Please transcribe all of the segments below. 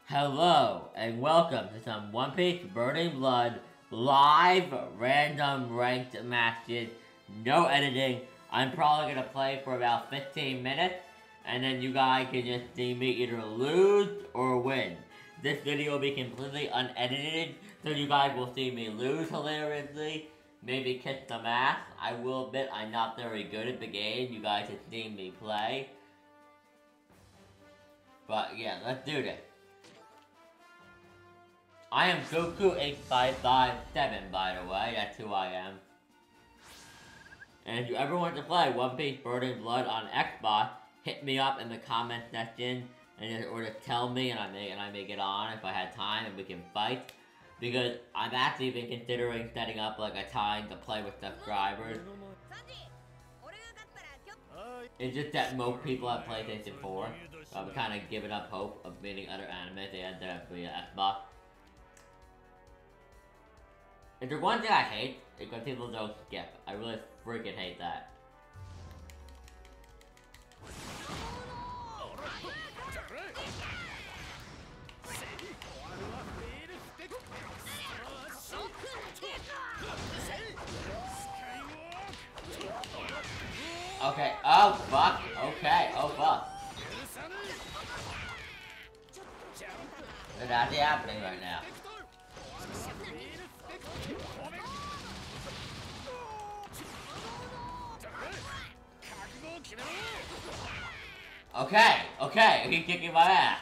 Hello, and welcome to some One Piece Burning Blood live random ranked matches. No editing. I'm probably gonna play for about 15 minutes, and then you guys can just see me either lose or win. This video will be completely unedited, so you guys will see me lose hilariously, maybe kick some ass. I will admit I'm not very good at the game. You guys have seen me play. But yeah, let's do this. I am Goku8557, by the way, that's who I am. And if you ever want to play One Piece Burning Blood on Xbox, hit me up in the comment section, or just tell me, and I may get on if I had time and we can fight. Because I've actually been considering setting up like a time to play with subscribers. It's just that most people have PlayStation 4, so I'm kind of giving up hope of meeting other animes they end up via Xbox. If there's one thing I hate, it's when people don't skip. I really freaking hate that. Okay, oh fuck, okay, oh fuck. What's actually happening right now? Okay, okay, he's kicking my ass.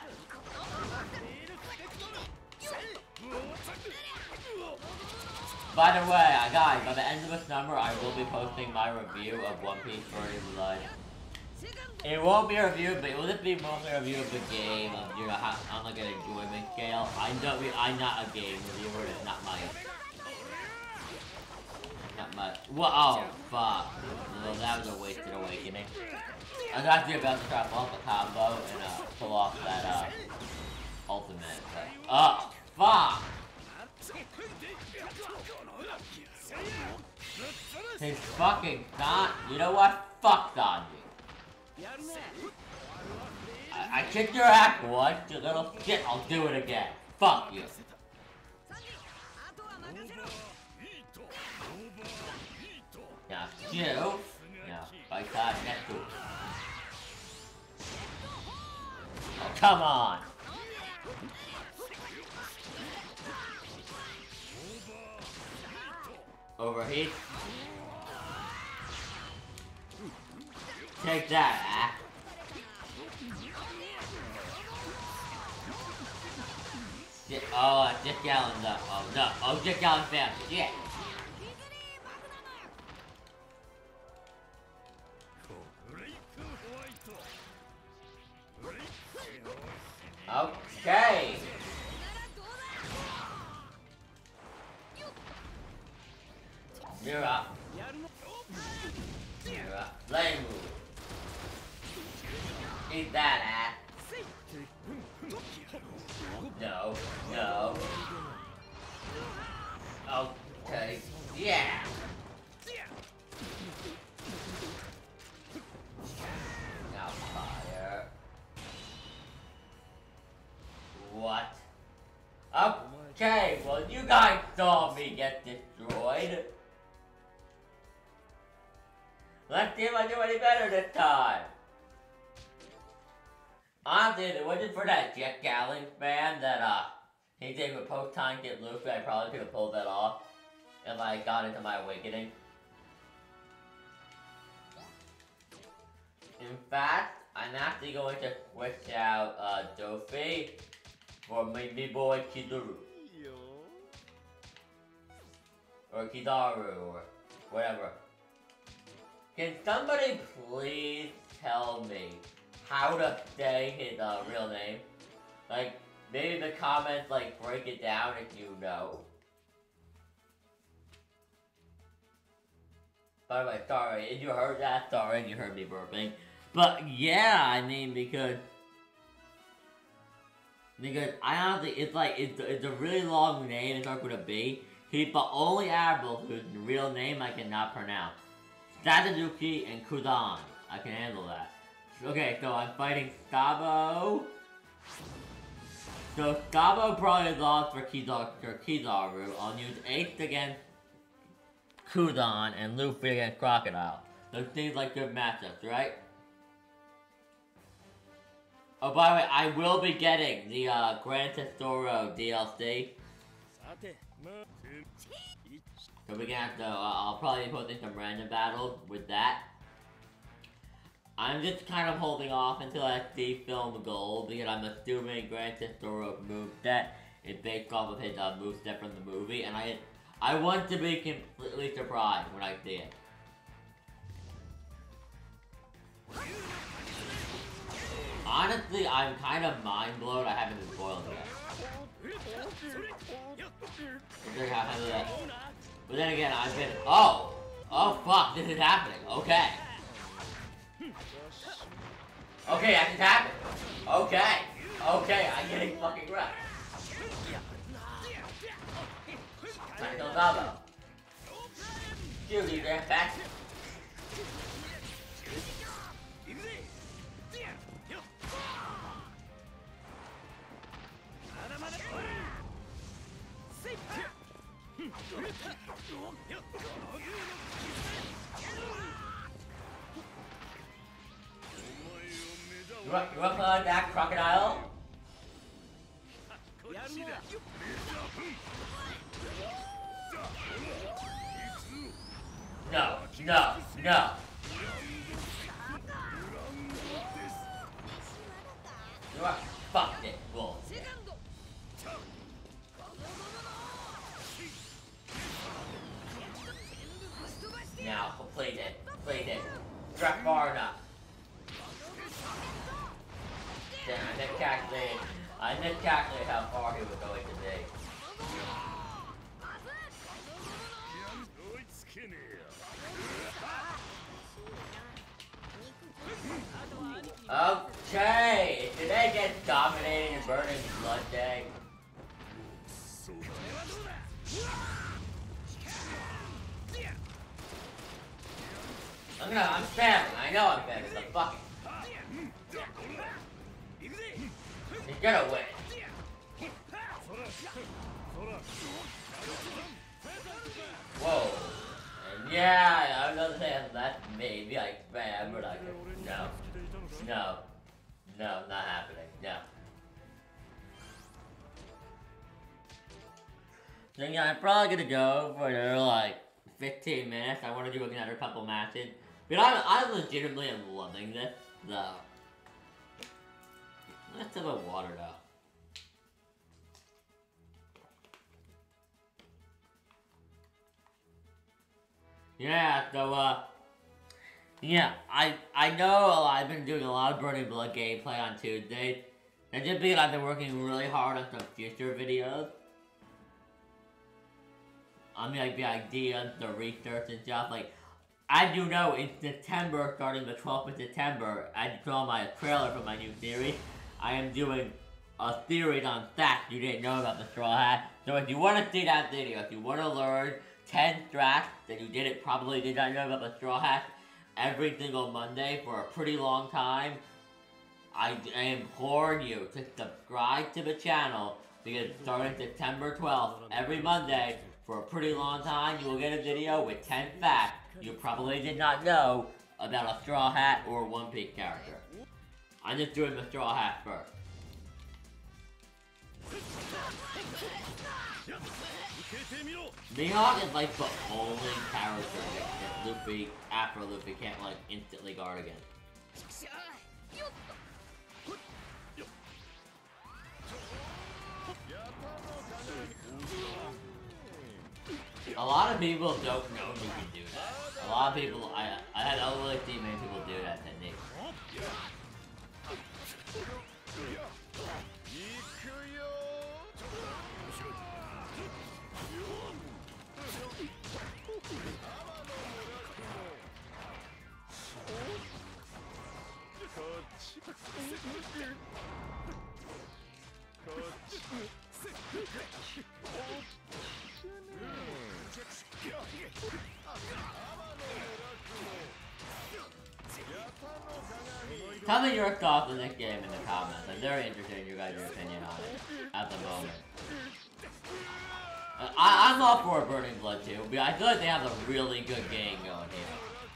By the way, guys, by the end of this number, I will be posting my review of One Piece Burning Blood. It won't be a review, but it will just be mostly a review of the game, of, you know, how, on like an enjoyment scale. I'm not a game reviewer, it's not my... Whoa, oh, fuck. Well, that was a wasted awakening. I was actually about to try to off the combo and pull off that ultimate, but... Oh, fuck! He's fucking not. You know what? Fuck Sanji. I kicked your ass once, you little shit. I'll do it again. Fuck you. Yeah, you. Yeah, by God, next to. Oh, come on. Overheat. Take that, Shit. Oh, Jack Allen's up. Oh no. Oh, Jack Allen found shit. Okay. You're up. You're up. Lane move. Eat that ass. No. No. Okay. Yeah. Now fire. What? Okay, well you guys saw me get destroyed. Let's see if I do any better this time. Honestly, if it wasn't for that Jack Gallen fan that he did with post-time get Luffy, I probably could have pulled that off if I got into my awakening. In fact, I'm actually going to switch out Dofi for my boy Kizaru. Or Kizaru, or whatever. Can somebody please tell me how to say his real name? Like, maybe in the comments, like, break it down if you know. By the way, sorry, if you heard that, sorry if you heard me burping. But yeah, I mean, because I honestly, it's like, it's a really long name, it starts with a B. He's the only admiral whose real name I cannot pronounce. Sadazuki and Kudan. I can handle that. Okay, so I'm fighting Sabo. So Gabo probably lost for Kizaru. I'll use Ace against Kudon and Luffy against Crocodile. Those seems like good matchups, right? Oh, by the way, I will be getting the Gran Testoro DLC. So we're gonna have to, I'll probably be posting some random battles with that. I'm just kind of holding off until I see Film Gold because I'm assuming Gran Testoro's moveset is based off of his moveset from the movie, and I want to be completely surprised when I see it. Honestly, I'm kind of mind blown. I haven't been spoiled yet. But then again, I've been. Oh fuck! This is happening. Okay. Okay, that just happened. Okay. I'm getting fucking wrecked. Time to kill Gabo. Shoot, you damn bastard. You want to play like that, Crocodile? No. You are fuck it, wolf. Now, complete it. Drop far enough. Then I miscalculated how far he was going to be. Okay, today gets dominating and burning blood day. I'm spamming. I know I'm spamming. So fuck it. He's gonna win. Whoa. And yeah, I was gonna say that's maybe I spam, but I could. No, not happening. No. So yeah, I'm probably gonna go for another like 15 minutes. I want to do another couple matches. But I legitimately am loving this, though. Let's have a water though. Yeah, so yeah, I know I've been doing a lot of Burning Blood gameplay on Tuesdays. And just because I've been working really hard on some future videos. I mean, like the ideas, the research and stuff. Like, as you know, in September, starting the 12th of September, as you saw my trailer for my new series, I am doing a series on facts you didn't know about the Straw Hat. So if you want to see that video, if you want to learn 10 facts that you probably did not know about the Straw Hat every single Monday for a pretty long time, I implore you to subscribe to the channel because starting September 12th, every Monday, for a pretty long time, you will get a video with 10 facts you probably did not know about a Straw Hat or One Piece character. I'm just doing the Straw Hat first. Mihawk is like the only character that Luffy, after Luffy, can't like instantly guard against. A lot of people don't know you can do that. A lot of people, I don't really see many people do that technique. Tell me your thoughts on this game in the comments. I'm very interested in your guys' opinion on it. at the moment. I'm all for Burning Blood too, but I feel like they have a really good game going here.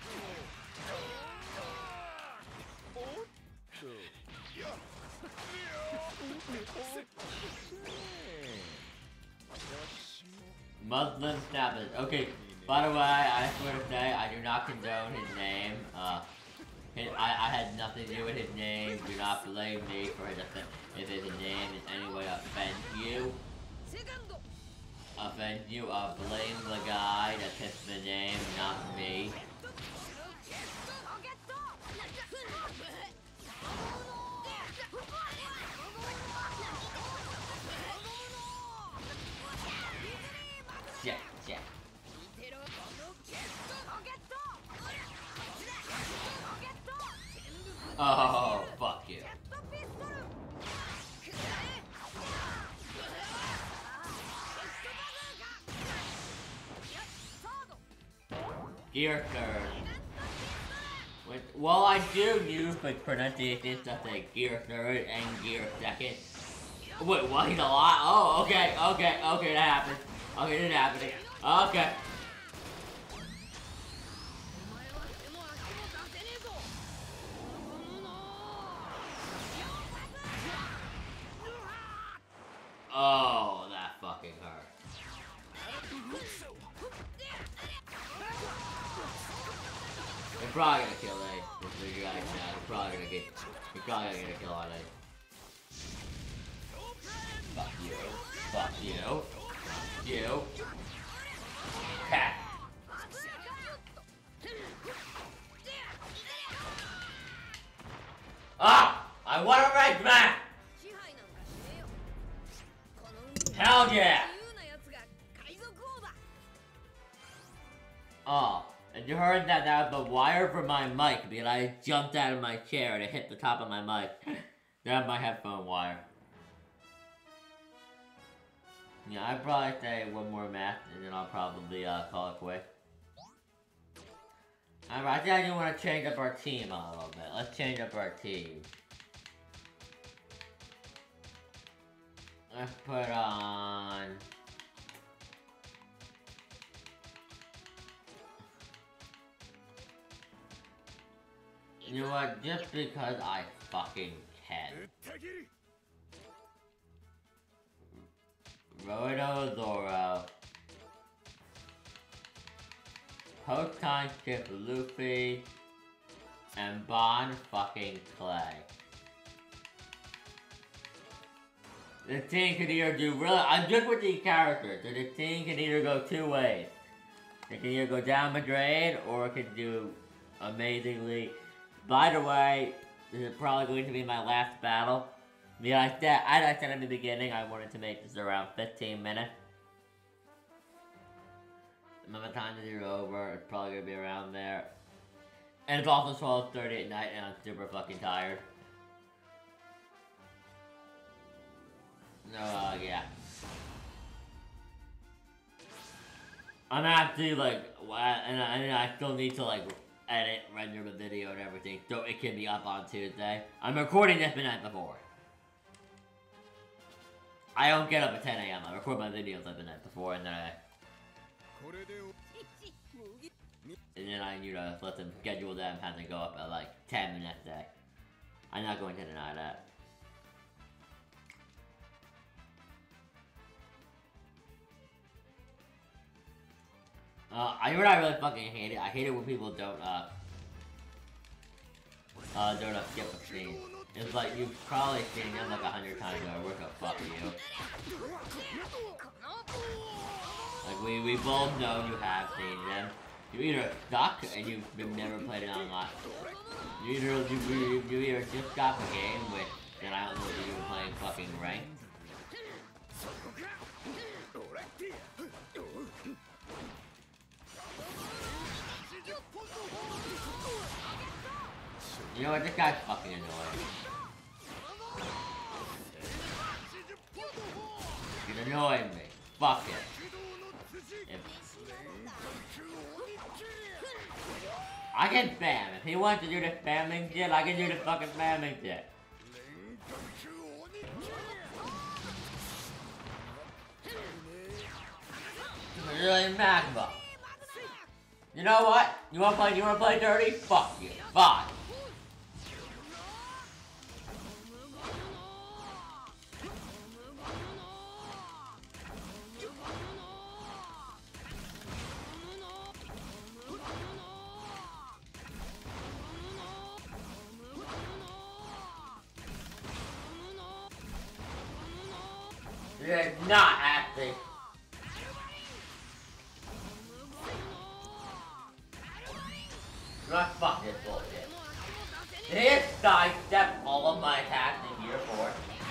Muslim Snappers. Okay, by the way, I swear to say, I do not condone his name. I had nothing to do with his name. Do not blame me for his if his name in any way offends you. Blame the guy that picked the name, not me. Shit. Oh, fuck you. Gear third. Well, I do use like pronunciation stuff like gear third and gear second. Wait, what? He's a lot? Oh, okay, that happened. Okay, this is happening. Okay. Oh, that fucking hurt. They're probably gonna kill A. This big guy now. He's probably gonna get a kill on A. Fuck you. Fuck you. You. Cat. Ah! I want a ranked match! Hell yeah! Oh, and you heard that was the wire for my mic because I jumped out of my chair and it hit the top of my mic. That's my headphone wire. Yeah, I'd probably say one more match and then I'll probably call it quick. Alright, I think I do want to change up our team a little bit. Let's change up our team. Let's put on... You know what? Just because I fucking can. Roto Zoro. Post-time skip Luffy. And Bond fucking Clay. The team can either do really... I'm good with these characters. So the team can either go two ways. It can either go down the drain or it can do amazingly. By the way, this is probably going to be my last battle. Yeah, as I said in the beginning, I wanted to make this around 15 minutes. By the time this is over, it's probably going to be around there. And it's also 12:30 at night and I'm super fucking tired. No, yeah. I'm actually like, and I still need to like edit, render the video and everything, so it can be up on Tuesday. I'm recording this the night before. I don't get up at 10 AM. I record my videos like the night before, and then I let them schedule them have to go up at like 10 the next day. I'm not going to deny that. You know what I really fucking hate it? I hate it when people don't skip a scene. It's like, you've probably seen them like 100 times over, so fuck you. Like, we both know you have seen them. You either suck and you've never played it online. You either just got the game with, and I don't know if you were playing fucking ranked. You know what, this guy's fucking annoying. He's annoying me. Fuck it. I can spam. If he wants to do the spamming shit, I can do the fucking spamming shit. boiling magma. You know what? You wanna play dirty? Fuck you. Fine. You're not acting. Not fuck this bullshit. Did he sidestep all of my attacks in Gear 4?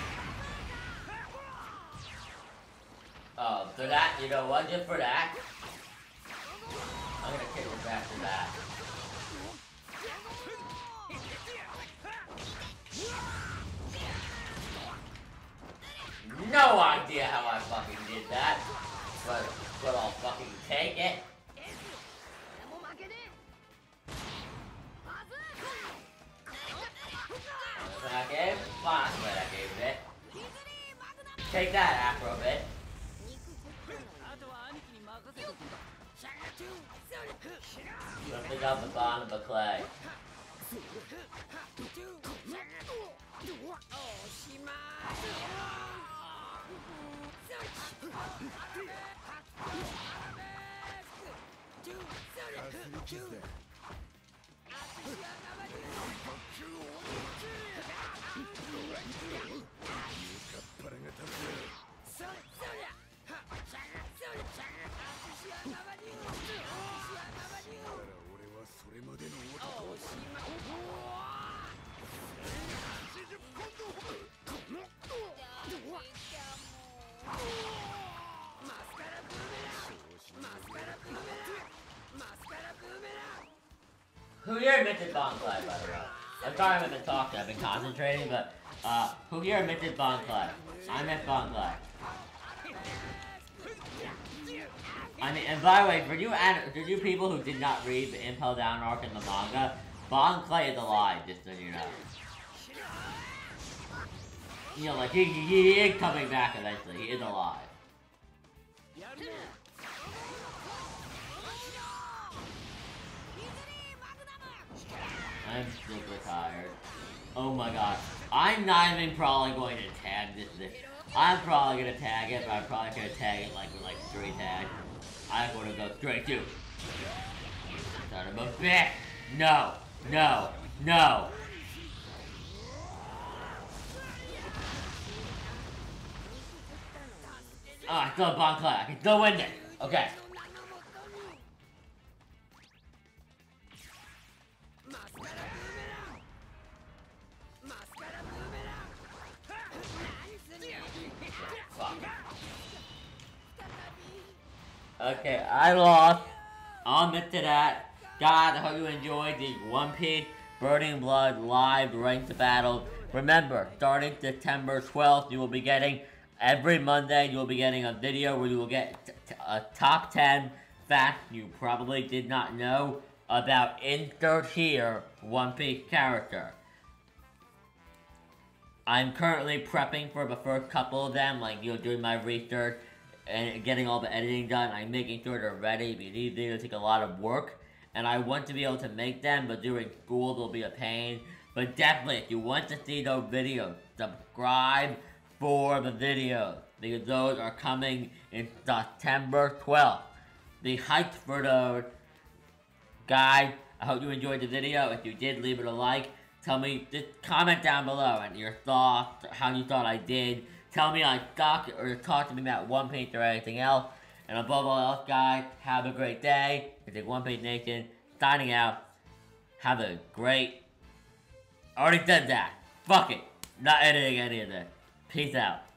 Oh, so that, you know what, just for that, I'm gonna kick his ass for that. No idea how I fucking did that, but I'll fucking take it. That game? Last way that game bit. Take that, Afro bit. Lifting up the bottom of clay. Who here minted Bonclay, by the way? I'm sorry I haven't been talking, I've been concentrating, but, who here minted Bonclay? I meant Bonclay. I mean, and by the way, for you people who did not read the Impel Down arc in the manga, Bonclay is alive, just so you know. You know, like, he is coming back eventually, he is alive. I'm super tired. Oh my god. I'm not even probably going to tag this. I'm probably gonna tag it, but I'm probably gonna tag it like with like 3 tags. I'm gonna go straight to. Son of a bitch! No! No! No! Oh, I still have Bonclay. I can still win this. Okay. Okay, I lost. I'll admit to that. Guys, I hope you enjoyed the One Piece Burning Blood live ranked battle. Remember, starting September 12th, you will be getting, every Monday, you will be getting a video where you will get a top 10 facts you probably did not know about insert here One Piece character. I'm currently prepping for the first couple of them, like, you know, doing my research and getting all the editing done. I'm making sure they're ready because these videos take a lot of work, and I want to be able to make them, but during school they'll be a pain. But definitely, if you want to see those videos, subscribe for the videos, because those are coming in September 12th. The hype for those. Guys, I hope you enjoyed the video. If you did, leave it a like. Tell me, just comment down below and your thoughts, how you thought I did. Tell me I suck, or talk to me about One Piece or anything else. And above all else, guys, have a great day. It's the One Piece Nation, signing out. Have a great... I already said that. Fuck it. Not editing any of this. Peace out.